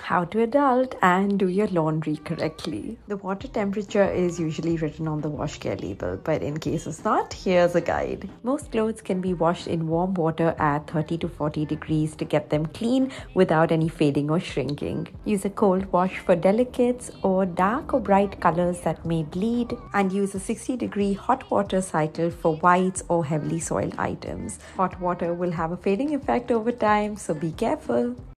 How to adult and do your laundry correctly. The water temperature is usually written on the wash care label, but in case it's not, here's a guide. Most clothes can be washed in warm water at 30 to 40 degrees to get them clean without any fading or shrinking. Use a cold wash for delicates or dark or bright colors that may bleed, and use a 60-degree hot water cycle for whites or heavily soiled items. Hot water will have a fading effect over time, so be careful.